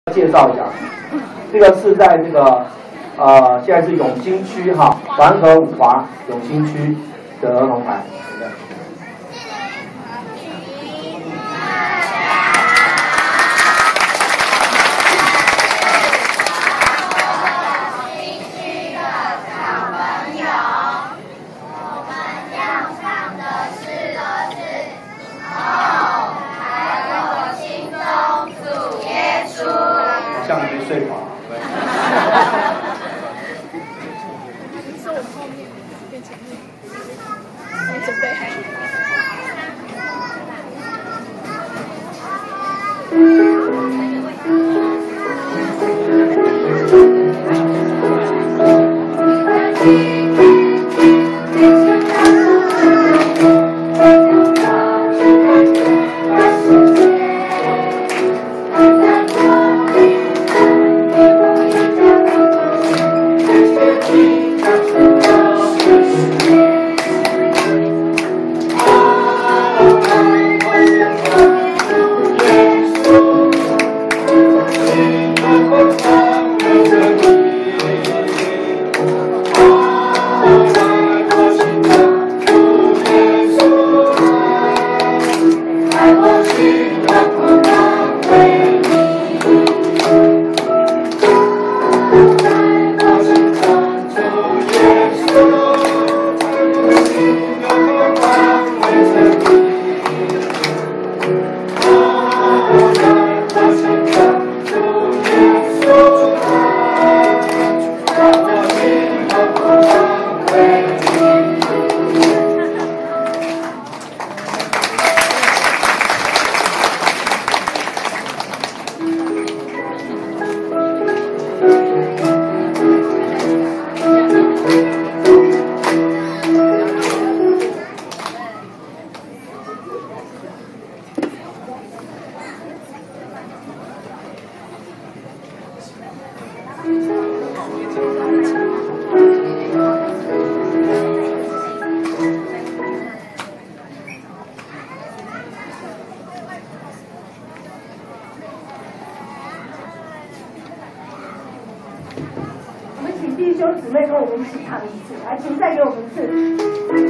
介绍一下，这个是在这个现在是永兴区哈，环河五华永兴区的儿童台。像没睡饱。 是我们后面变前面，没准备好。 我们请弟兄姊妹跟我们一起唱一次，来，请再给我们一次。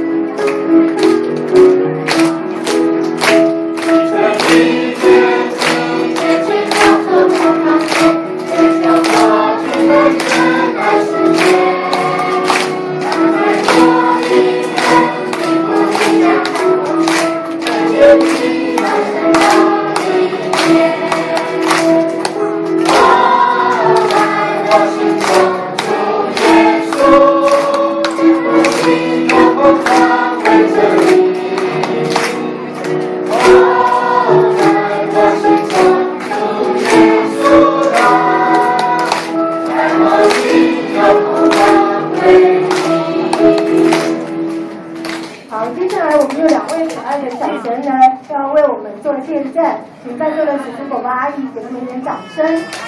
好，接下来我们有2位可爱的小神呢，要为我们做见证，请在座的叔叔、伯伯、阿姨给他们一点掌声。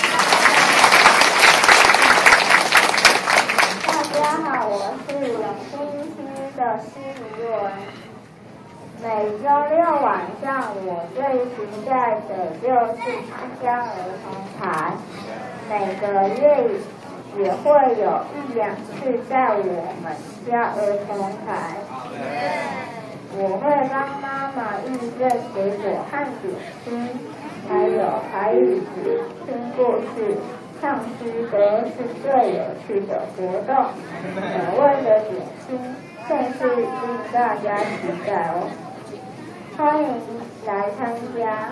大家好，我是永兴区的施怡文。每周6晚上，我最期待的就是参加儿童台，每个月也会有1、2次在我们家儿童台。我会帮妈妈预备水果和点心，还有台语词、听故事、唱诗歌是最有趣的活动。美味的点心更是令大家期待哦，欢迎来参加。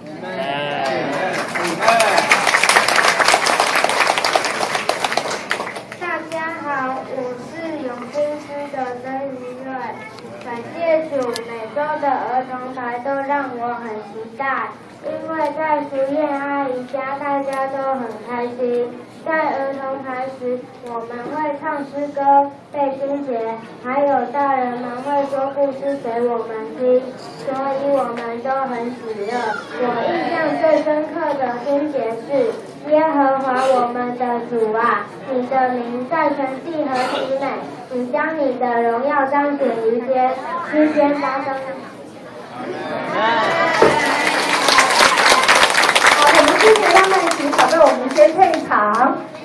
大家好，我是永兴区的曾怡瑞。感谢主，每周的儿童台都让我很期待，因为在淑燕阿姨家大家都很开心。在儿童台时，我们会唱诗歌、背经节，还有大人们会说故事给我们听，所以我们都很喜乐。我印象最深刻的经节是：耶和华我们的主啊，你的名在全地何其美！你将你的荣耀彰显于天，诗篇8章。好，我们之前让曼琪宝贝我场。